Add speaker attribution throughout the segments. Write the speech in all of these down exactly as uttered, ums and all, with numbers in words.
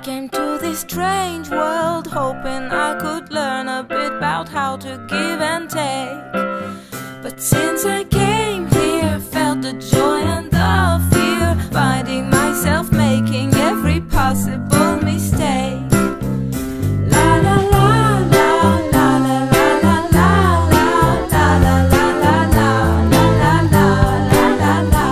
Speaker 1: came to this strange world hoping I could learn a bit about how to give and take. But since I came here, felt the joy and the fear, finding myself making every possible mistake. La la la la la la la la la la la la la la la la la la la.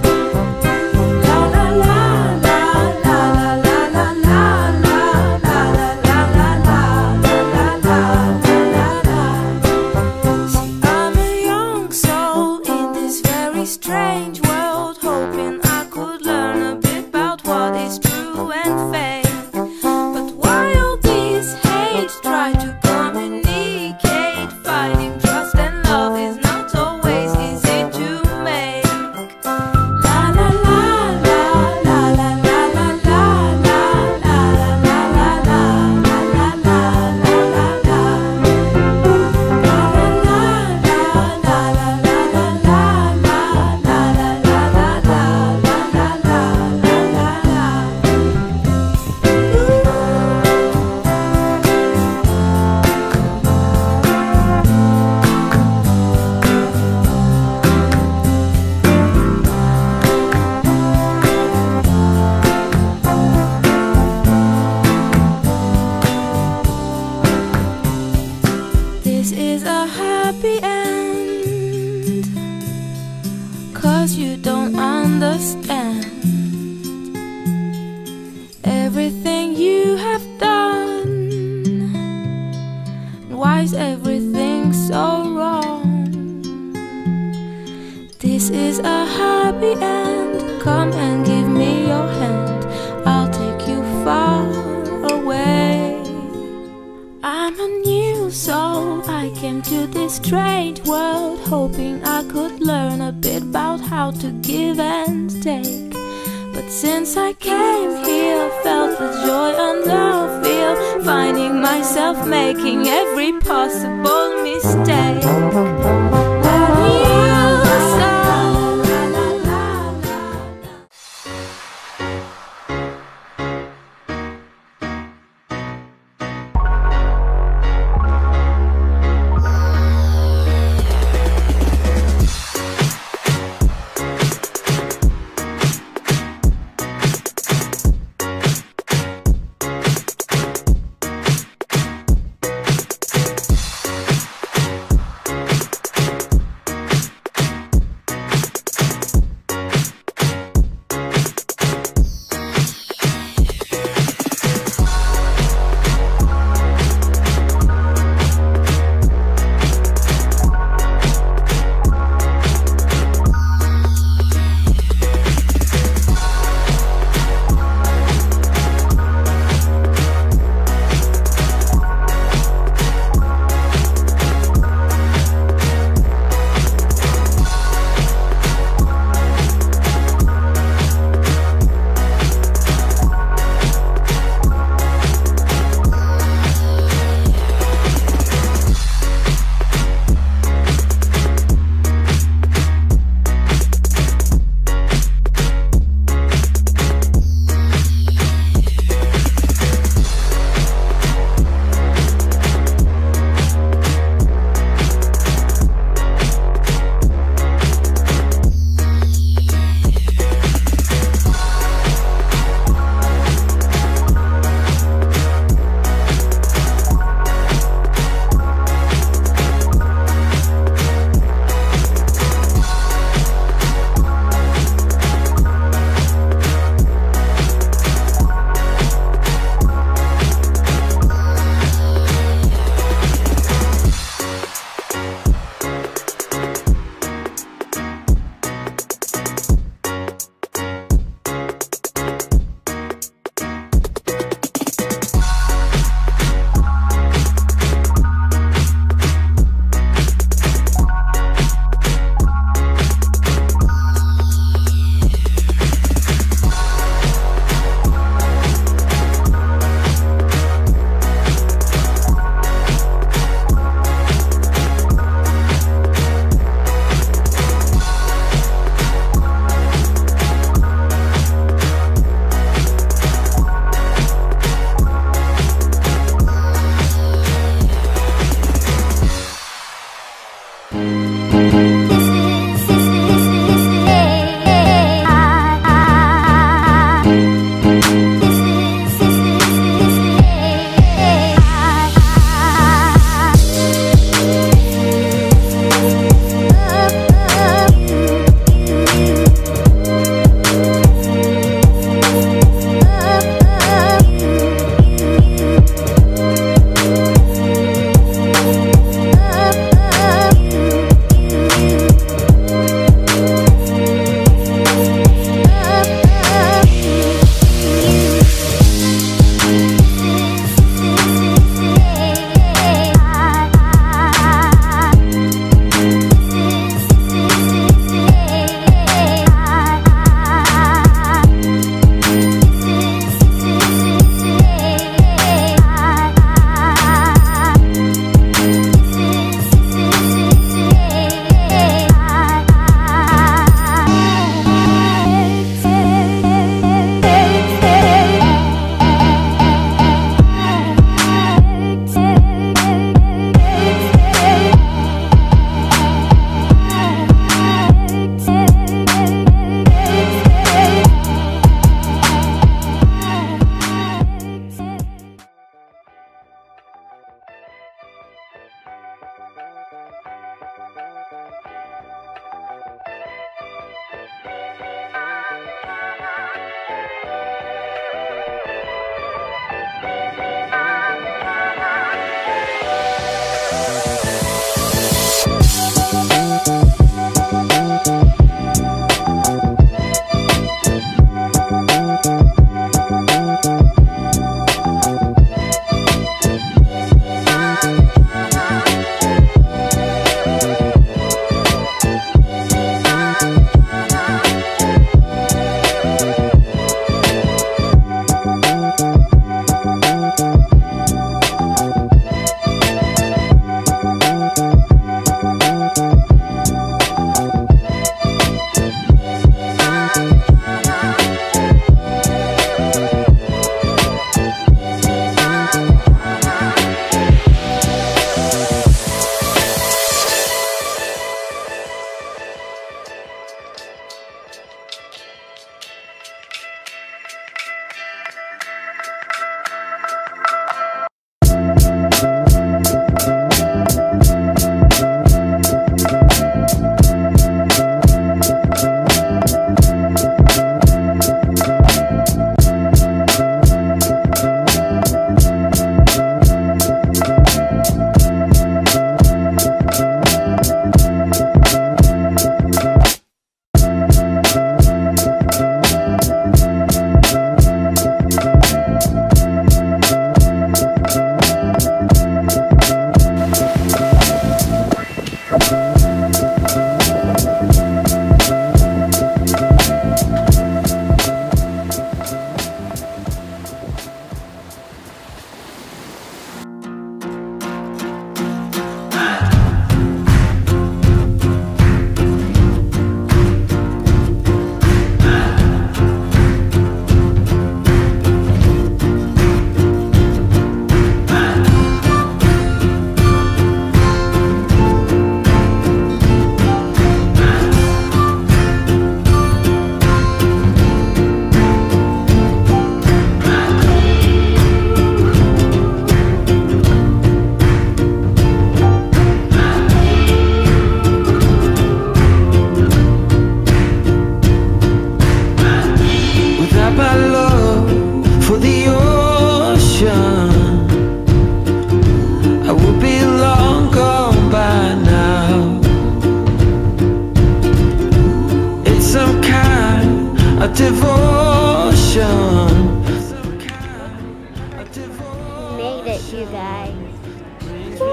Speaker 1: Strange world, hoping I could learn a bit about what is true and fake. But while these hate try to communicate, finding trust and love is not always easy to make. La la la la la la la la la la la la la la la la la. This is a happy end, 'cause you don't understand everything you have done. Why is everything so wrong? This is a happy end. Come and give me your hand, I'll take you far away. I'm a new soul, I came to this strange world hoping I could learn a bit about how to give and take. But since I came here, felt the joy and the fear, finding myself making every possible mistake. A new soul.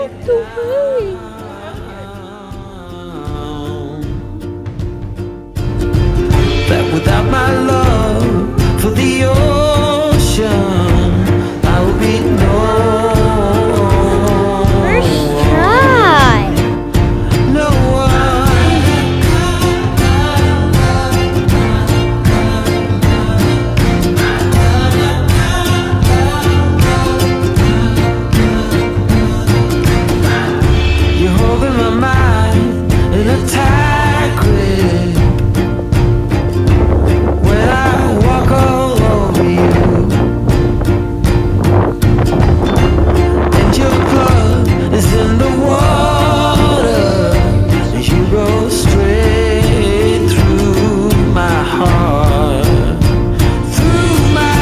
Speaker 1: walked away.
Speaker 2: That without my love for the ocean, I would be no.
Speaker 1: First try.
Speaker 2: No You're holding my mind in a tight grip. When I walk all over you, and your blood is in the water, as you roll straight through my heart, through my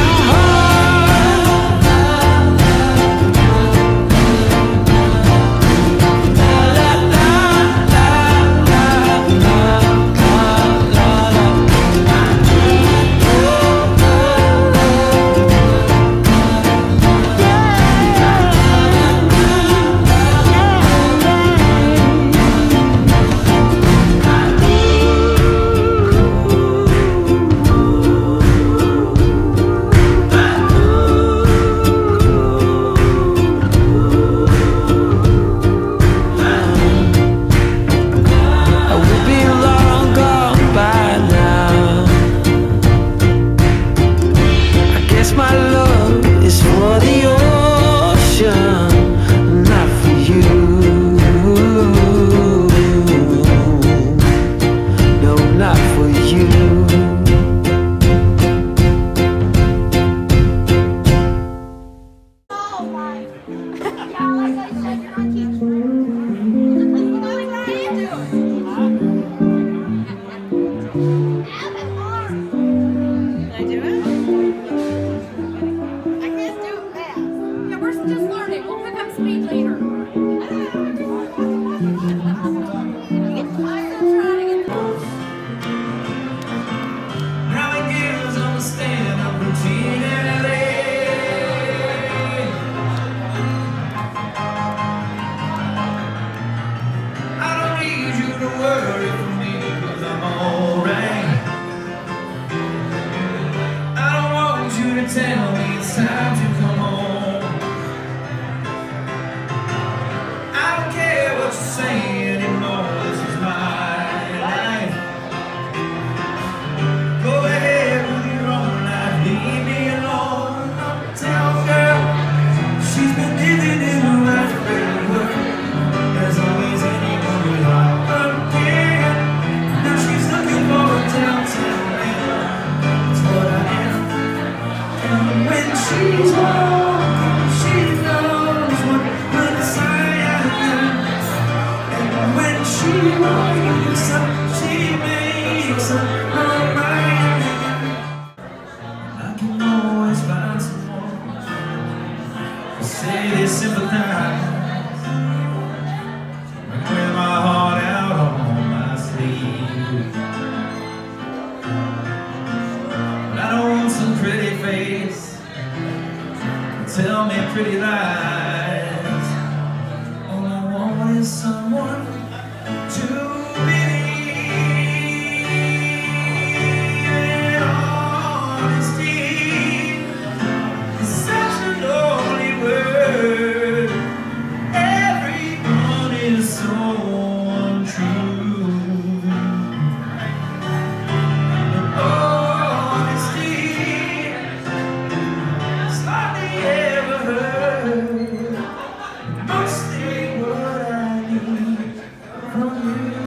Speaker 3: tell me it's time to come home. I don't care what you say anymore, this is my life. Go ahead with your own life, leave me alone. Tell girl, she's been living in her life forever. There's always anyone with her again. Now she's looking for a downtown man. That's what I am. When she's walking, she knows what good sign is. And when she wakes up, she makes up her mind. I can always find someone who say they sympathize and wear my heart out on my sleeve. But I don't want some pretty face, tell me pretty lies. All I want is someone to believe in. Honesty is such a lonely word. Everyone is so